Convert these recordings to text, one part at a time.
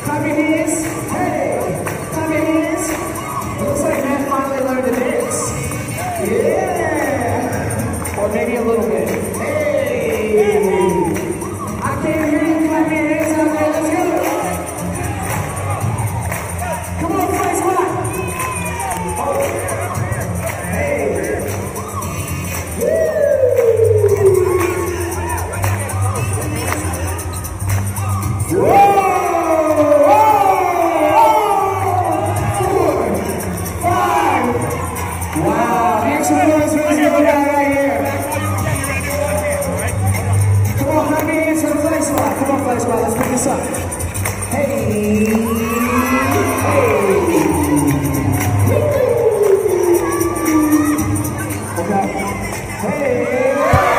Clap your hands. Hey, clap your hands. It looks like Matt finally learned to dance. Yeah. Or maybe a little bit. Hey. I can't hear you. Clap your hands out there. Let's go. Come on, play squad. Oh. Hey. Whoa. Wow, make some noise for this little guy right here. Come on, clap your hands for the flag squad. Come on, flag squad, let's pick this up. Hey, hey. Okay. Hey.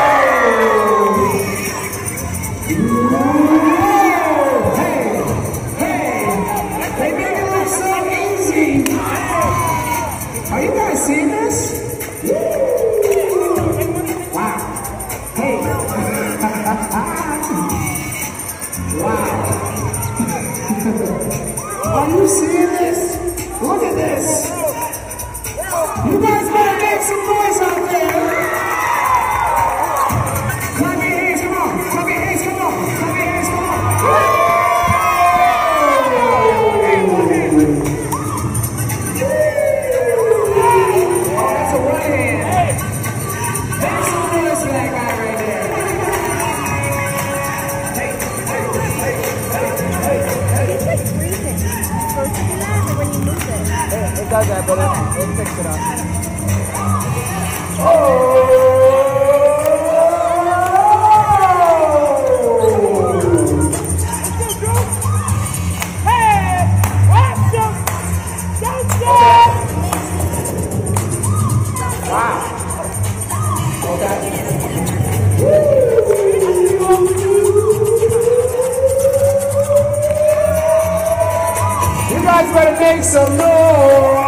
Whoa. Hey, hey. They make it look so easy. Are you guys seeing this? Wow. Hey. Wow. Are you seeing this? Look at this. You guys better make some noise out there. Clap your hands, come on. Clap your hands, come on. Clap your hands, come on. It does that, but it picks it up. Wow. Okay. You guys better make some noise.